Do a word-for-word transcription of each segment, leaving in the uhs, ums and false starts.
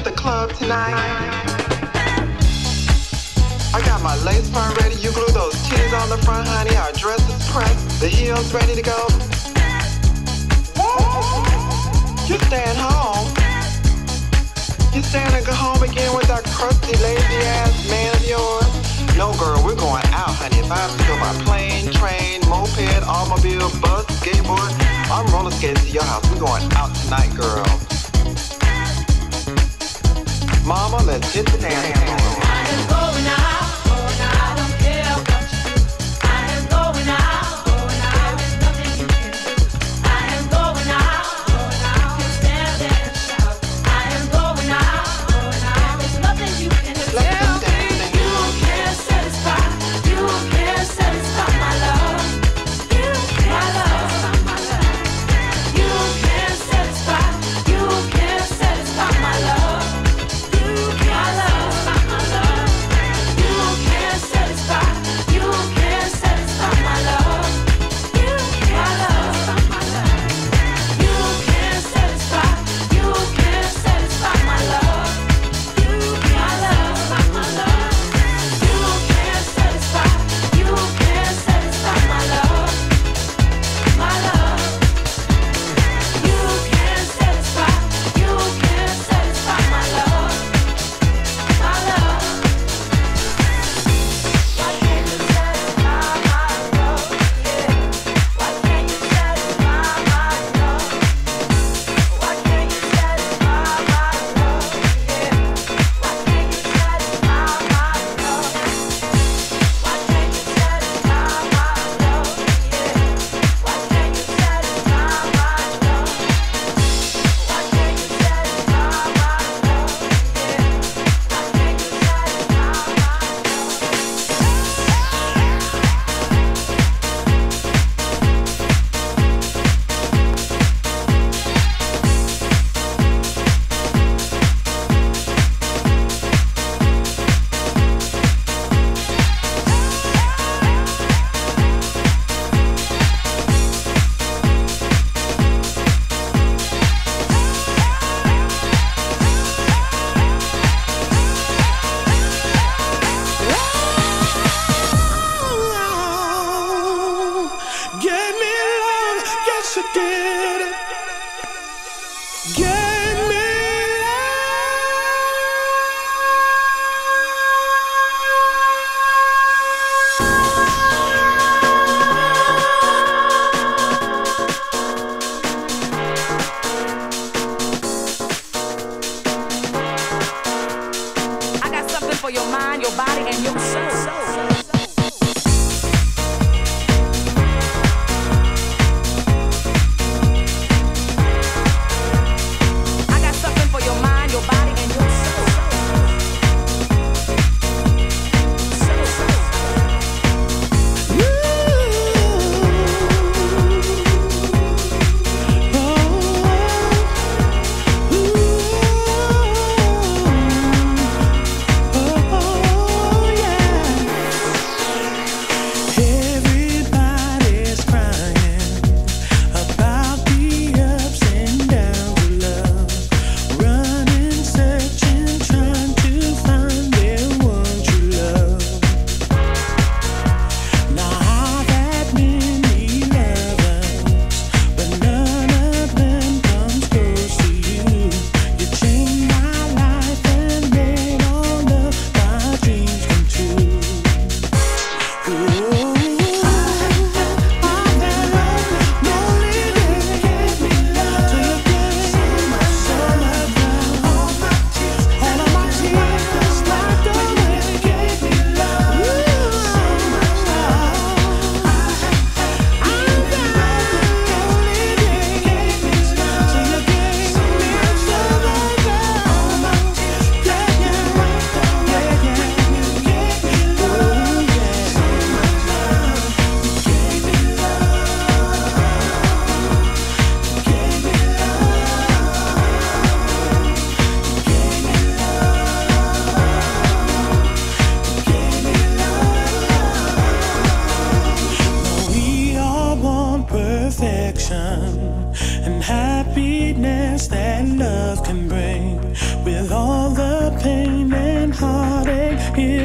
the club tonight? I got my lace front ready, you glue those titties on the front, honey. Our dress is pressed, the heels ready to go. You staying home? You staying to go home again with that crusty, lazy ass man of yours? No, girl, we're going out, honey. If I have to go by plane, train, moped, automobile, bus, skateboard, I'm roller skating to your house. We're going out tonight, girl. Mama, let's hit the dance floor. I am going out, going out. I don't care what you do. I am going out, going out. There is nothing you can do. I am going out, going out. You can stand there and shout. I am going out, going out. There is nothing you can do. Let them dance.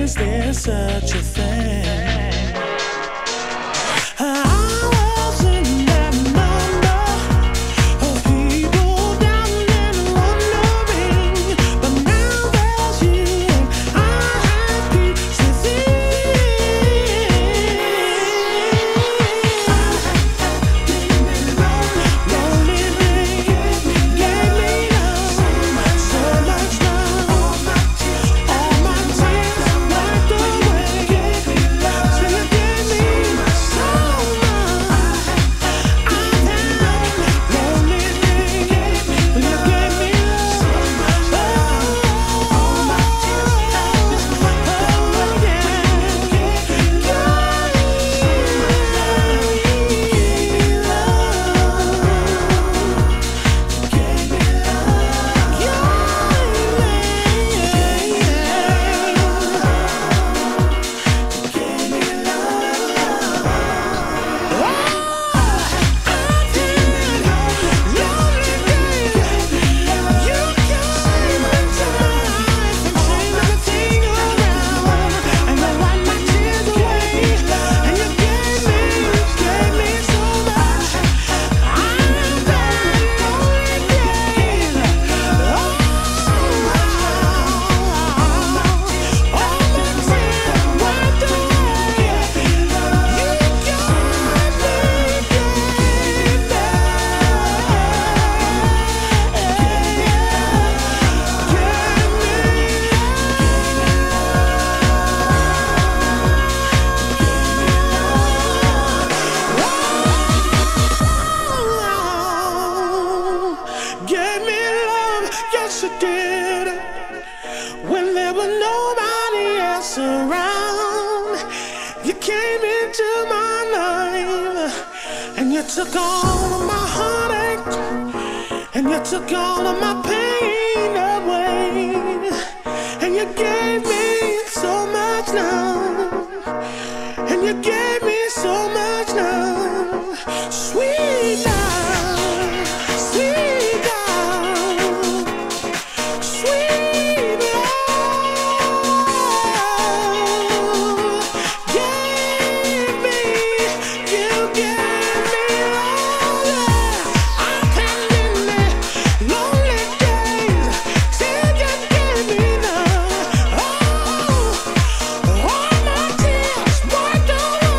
Is there such a thing? I was in that number of people down and wondering, but now there's you and I have peace within. Lonely days gave me love, so much love. All my tears wiped away. Till you gave me so much. I've had lonely days when you gave me love. Oh, all my tears wiped away. Gave me love, yes you did. When there was nobody else around, you came into my life, and you took all of my heartache, and you took all of my pain away, and you gave me so much love, and you gave me so much love, sweet love, sweet love, sweet love. Gave me, you gave me all that. I can't live lonely days till you gave me love. Oh, all my tears wiped away.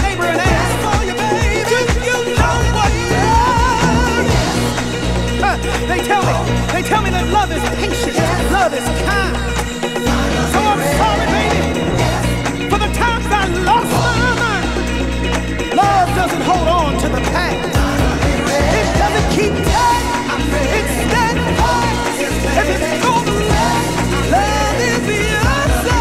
neighbor and ask, do you know what love is? Huh, they tell me, they tell me that love is patient, love is kind. So I'm sorry, baby, for the times I lost my mind. Love doesn't hold on to the past. It doesn't keep time. It stands fast. If it's gonna last, love is the answer.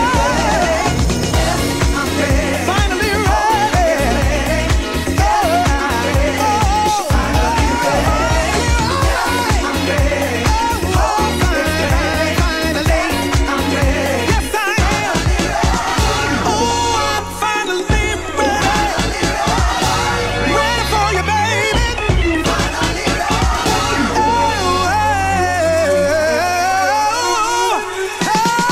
Finally ready. Oh, oh, finally ready. I'm ready. Oh, finally, I'm ready. Yes, I am. Oh, I'm finally ready. Ready for you, baby. Finally ready. Oh, oh, oh,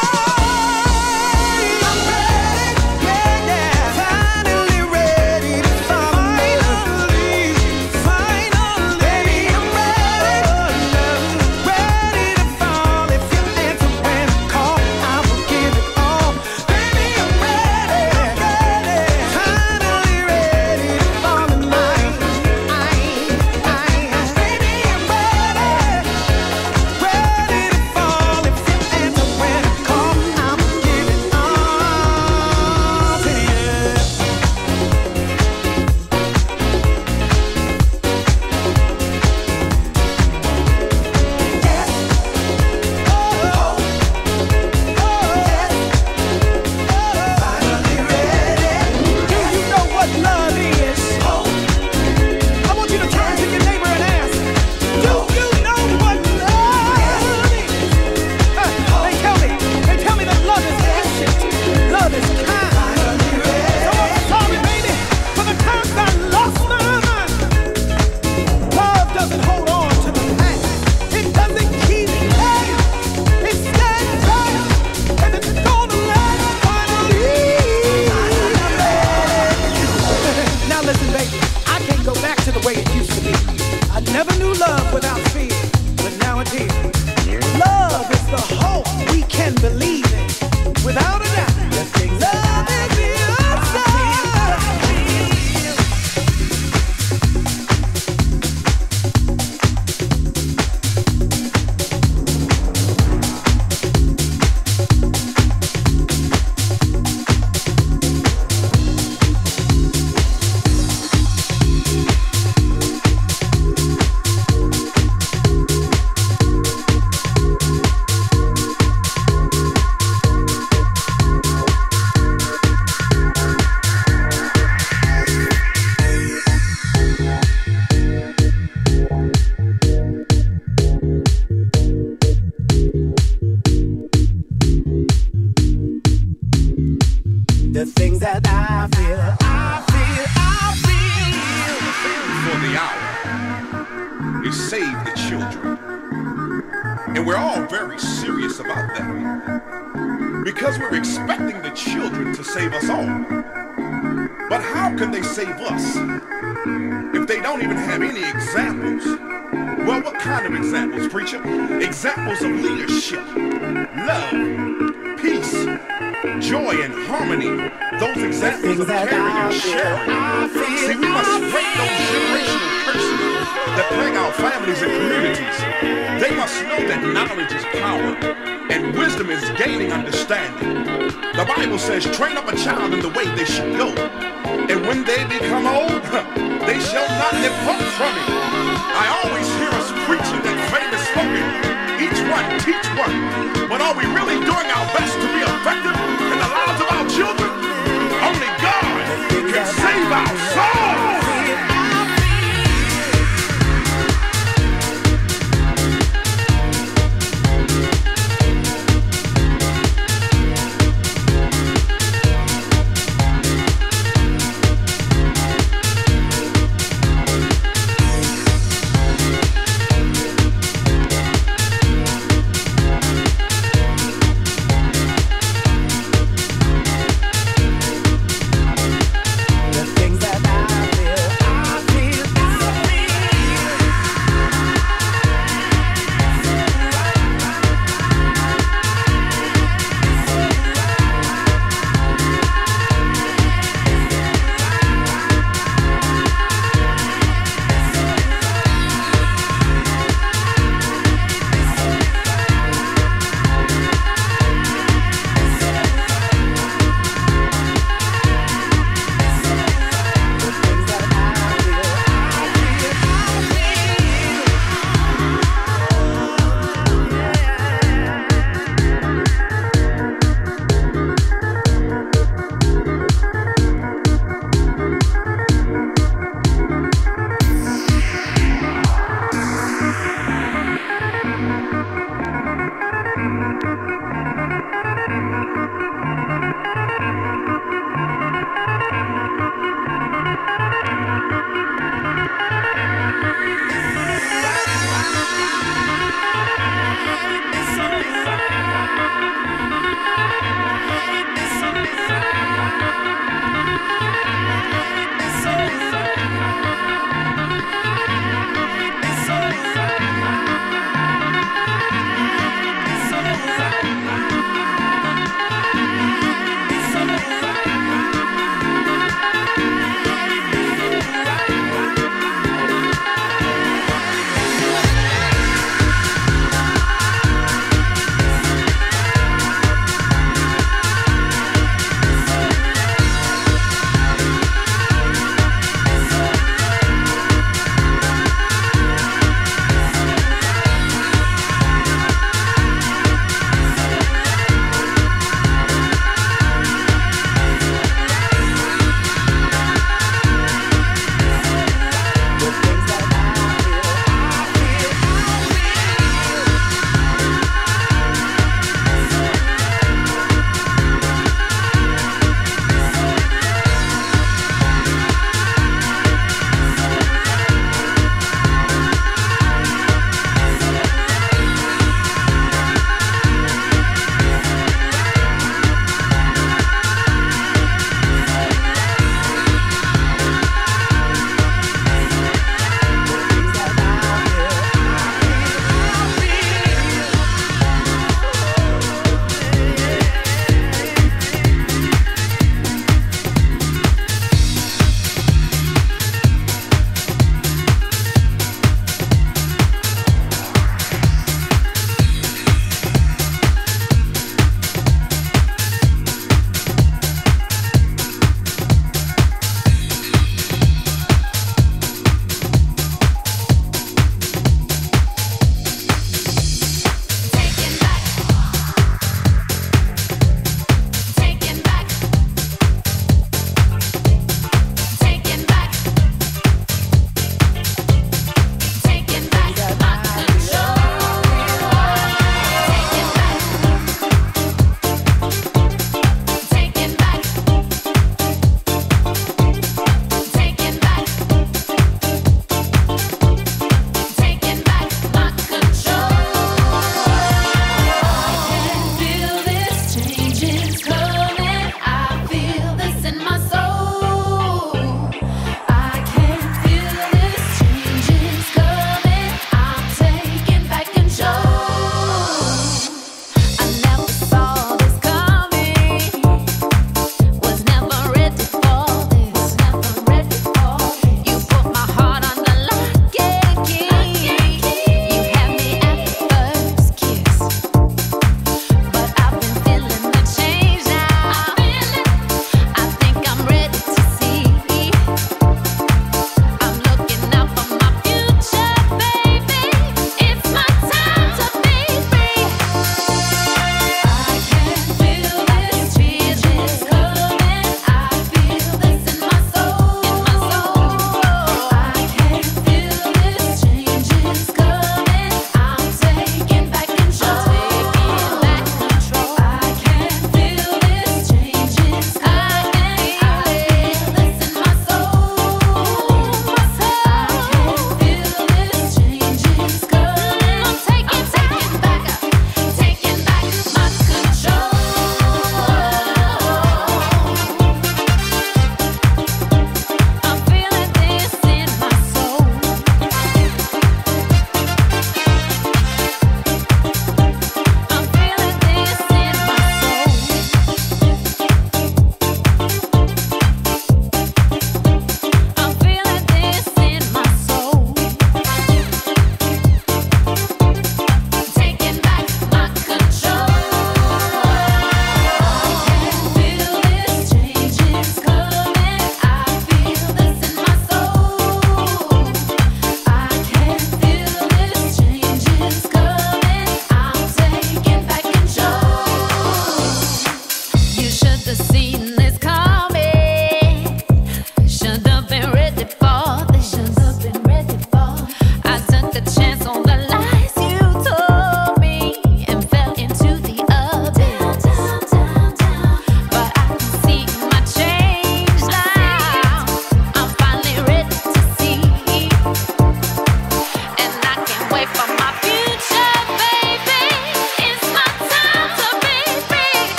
I'm ready. Yeah, yeah. Finally ready to finally, finally, baby, I'm ready. Ready to fall if you answer when I call. I will give it all. Baby, I'm ready. Finally ready to fall in line. I, I, baby, I'm ready. Ready to fall if you answer when I call. I will give it all to you. Finally ready. Do you know what love is? I want you to turn to your neighbor and ask, do you know what love is? Huh, they tell me, they tell me that love is patient, love is kind. So I'm sorry, baby, for the times I lost my mind. Love doesn't hold on to the past. It doesn't keep time. It stands fast. And it's gonna last finally. Now listen, baby, I can't go back to the way it used to be. I never knew love without fear, but now it is. Love is the hope we can believe in. Without a doubt, love is the answer. The things that I feel, I feel, I feel. For the hour is save the children. And we're all very serious about that. Because we're expecting the children to save us all. But how can they save us if they don't even have any examples? Well, what kind of examples, preacher? Examples of leadership, love, peace, joy, and harmony. Those examples of caring and sharing. See, we must break those generational curses that plague our families and communities. They must know that knowledge is power and wisdom is gaining understanding. The Bible says, train up a child in the way they should go, and when they become old, they shall not depart from it. I always hear us preaching that famous slogan, each one, teach one. But are we really doing our best to be effective in the lives of our children? Only God can save our souls. The things that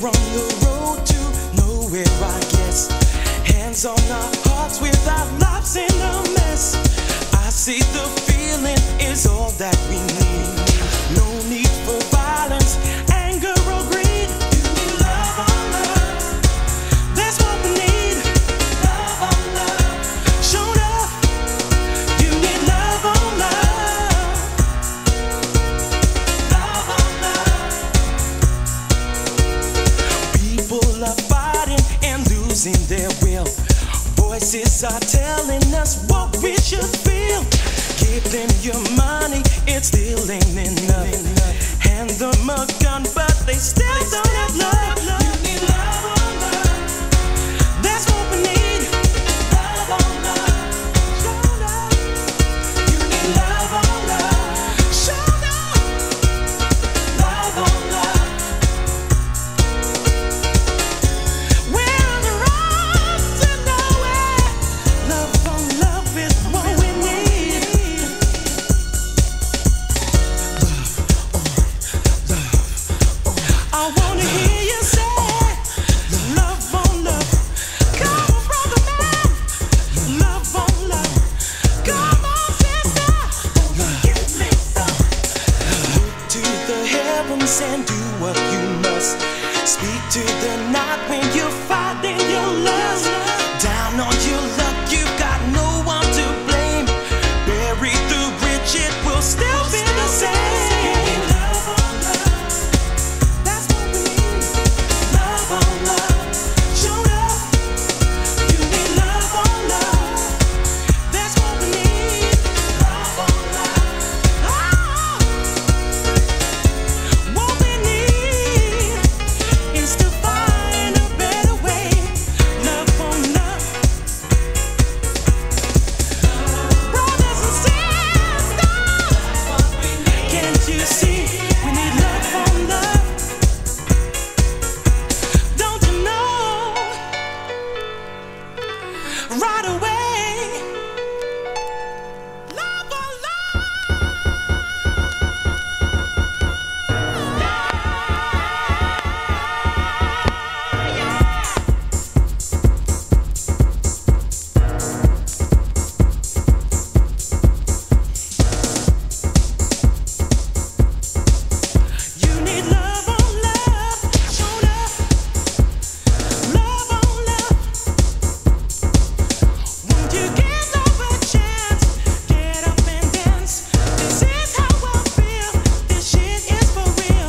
on the road to nowhere, I guess. Hands on our hearts with our lives in a mess. I see the feeling is all that we need. No need for violence, anger or greed. You need love on love. That's what we need. Love on love. Show love. You need love on love. Love on love. People are fighting and losing their will. Voices are telling us what we should feel. Give them your money, it still ain't enough. Hand them a gun, but they still don't have love. You need love on love. That's what we need. Love on love. Show love. You need love on love. Show love. Love on love. We're on the road to nowhere. Love on love is what we need. I wanna hear you say, love on love, come from the man. Love on love, come on sister, give me some. Look to the heavens and do what you must. Speak to the night when you're fighting your lust. Down on your luck, you've got no one to blame. Bury the rich, it will still be the same. Love on love. That's what we need. Love on love. Show love. You need love on love. That's what we need. Love on love. Oh. What we need is to find a better way. Love on love. Brothers and sisters, can't you see we need love on love? Don't you know? Right away, love on love. You need love on love. Show love. Love on love. Won't you give love a chance? Get up and dance. This is how I feel. This shit is for real.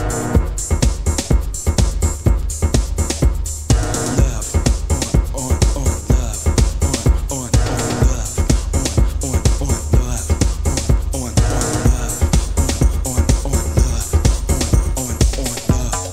Love on on love on on love on on love on on love on on love on on love.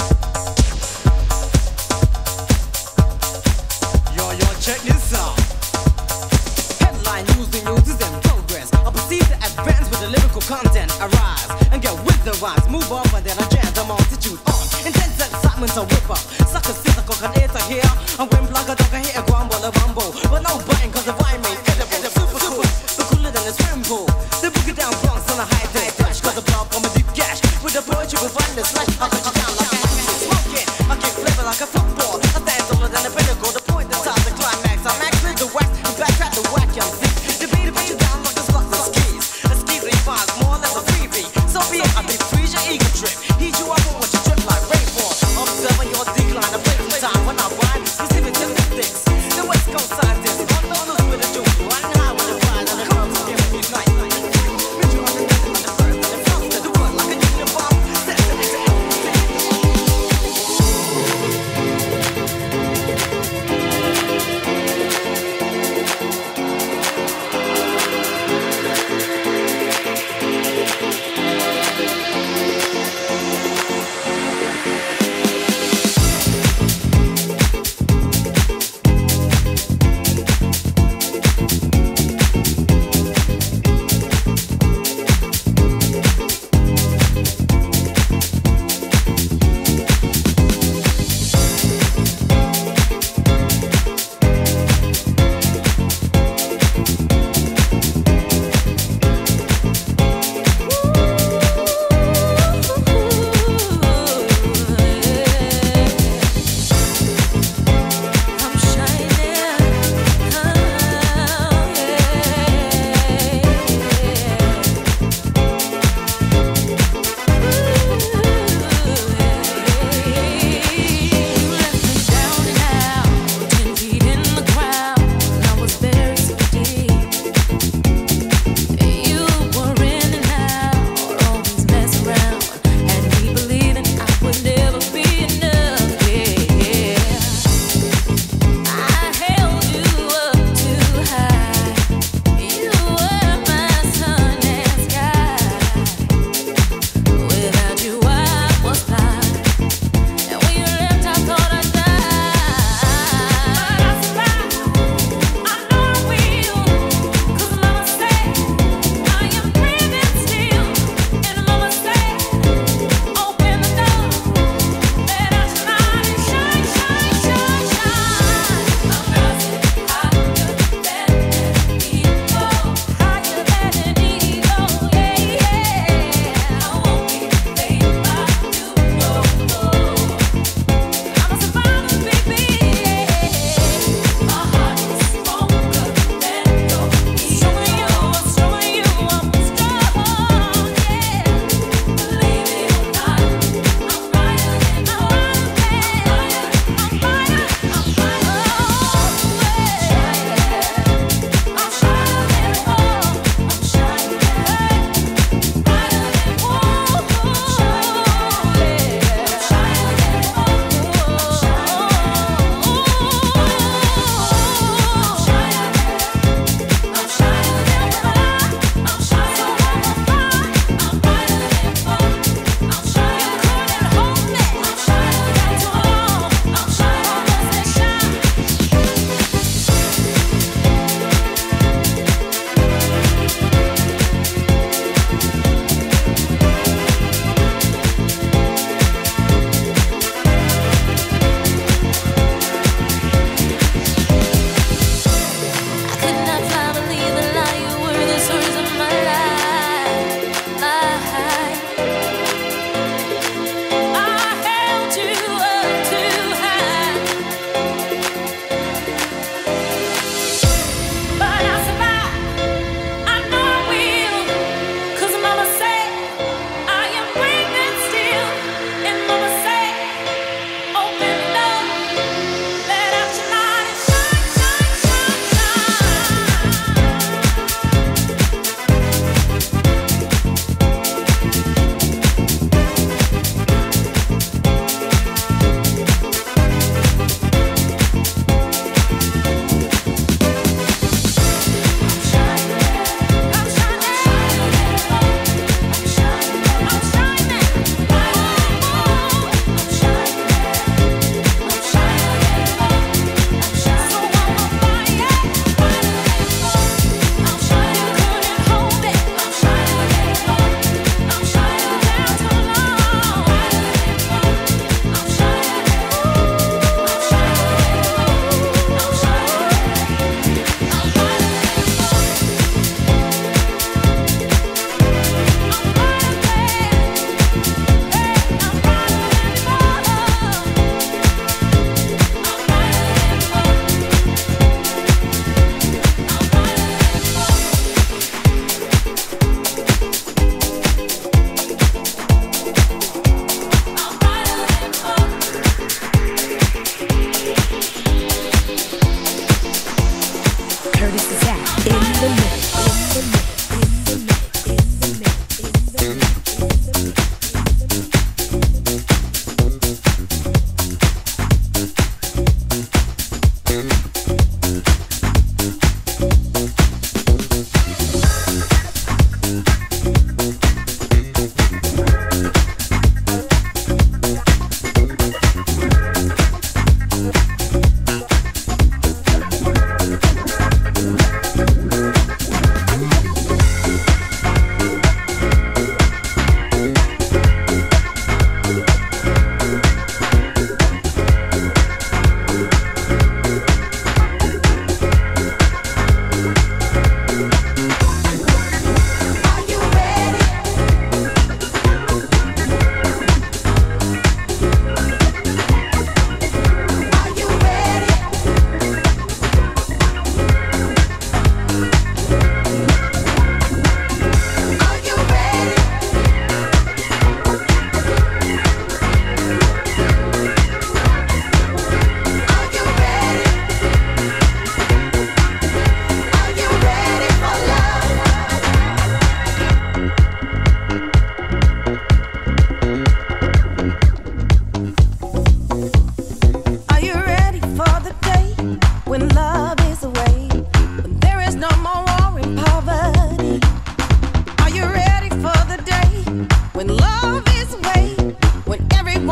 Yo, yo, check this out. Headline news, the news is in progress. I proceed to advance with the lyrical content. Arise and get with the rhymes. Move up and then I jam the multitude on. Intense excitement to whip up. Sucker, sister, cock and ear to hear. And when plug a dog, I hear a grumble, a rumble. But no biting cause the rhyme ain't edible. Super cool, the cooler than a tremble. The boogie down Bronx on a high day flash. Cause the blood from a deep gash. With the poetry with violence slash. I'll cut you down like a smoke it. I kick flavor like a football. I dance taller than a pinnacle. The point, the top, the climax. I max with the wax. The backtrack, the whack, young thief. The beat, the beat down like the slots and skis. The skis refined more or less a freebie. So be it, I be freeze your ego trip. Heat you up and watch you drip like rainfall. Observing your decline, the break time when I rhyme. Specific statistics. The West Coast scientists. One dollars with a juke. One high with a pride and a comes to give me night. Picture on the desert, on the first and the first. To do what like a uniform. Set the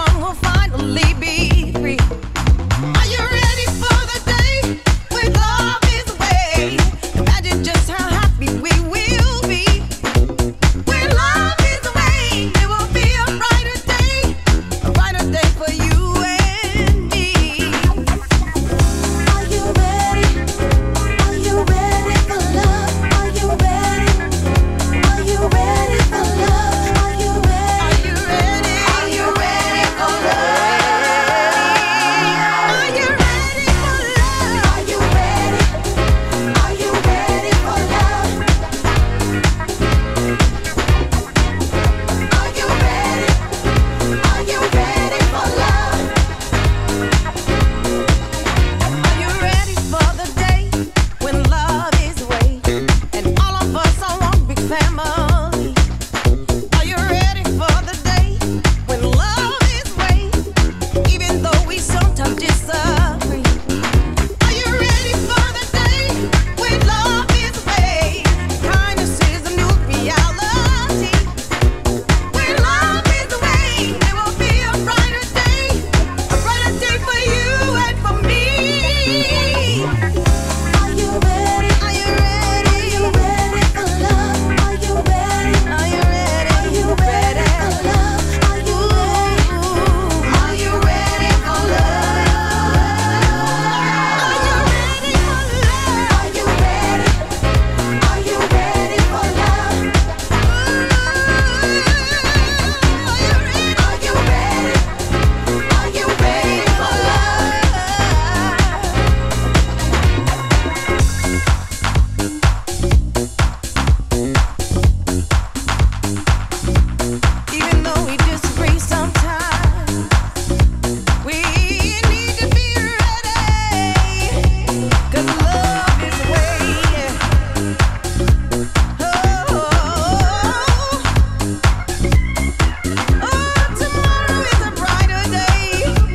song will finally be free. Are you ready for the day when love is away? Imagine just how happy we will be. When love is away, it will be a brighter day, a brighter day for you and me. Are you ready? Are you ready for love? Are you ready? Are you ready for love? Are you ready? Are you ready? Are you ready for love? Are you ready for love? Are you ready? Are you ready for love? Are you ready? Are you ready for love? Are you ready for the day when love is away and all of us are one big family? Are you ready for the day when love is away, even though we sometimes disagree? Are you ready for the day when love is away? Kindness is the new reality. When love is away, there will be a brighter day, a brighter day for you and for me. Are you ready? Are you ready? Are you ready for love? Are you ready? Are you ready? Are you ready for love? Are you ready? Are you ready for love? Are you ready for love? Are you ready? Are you ready for love? Are you ready? Are you ready? Are you ready for love? Even though we disagree sometimes, we need to be ready, 'cause love is the way. Oh, oh, tomorrow is a brighter day.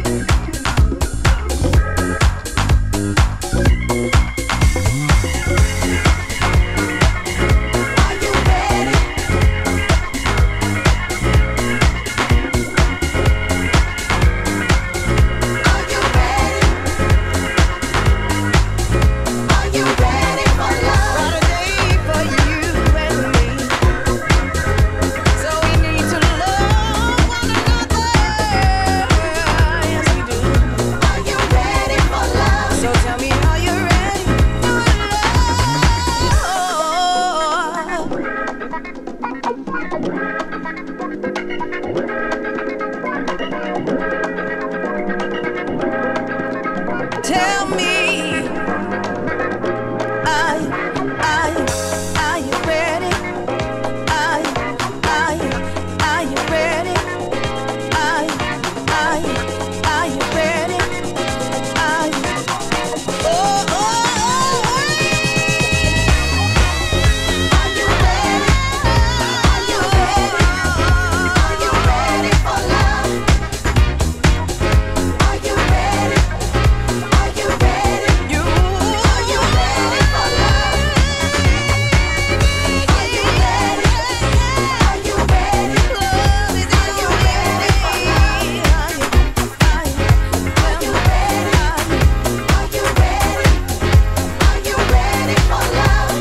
Are you ready? Are you ready? Are you ready for love? Brighter day for you and me. So we need to love one another. Yes, we do. Are you ready for love? So tell me, are you ready for love? Tell me, are you, are you, are you ready? Are you, are you, are you ready? Are you, are you, are you ready? Are you, oh, oh, oh, are you ready? Are you ready? Are you ready for love? Are you ready? Are you ready? You, are you ready for love? Are you ready? Are you ready? Love is, are you ready for love? Are you, are you, are you ready? Are you ready? Are you ready for love?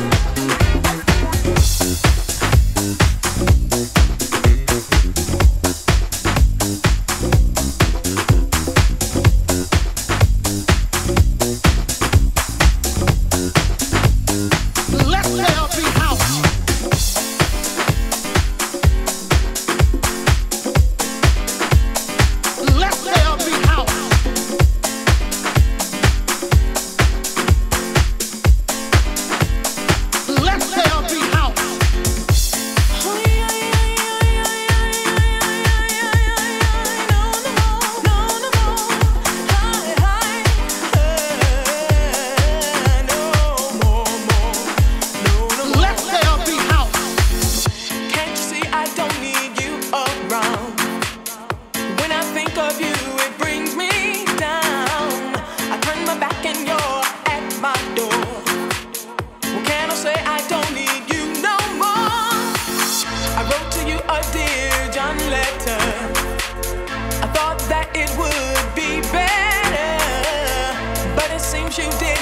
Let there be house. Let there be house. Let there be house. Let there be house. Can't you see I don't need you around? When I think of you, it brings me down. I turn my back and you're at my door. What can I say? I don't need you no more. I wrote to you a dear John letter. I thought you did.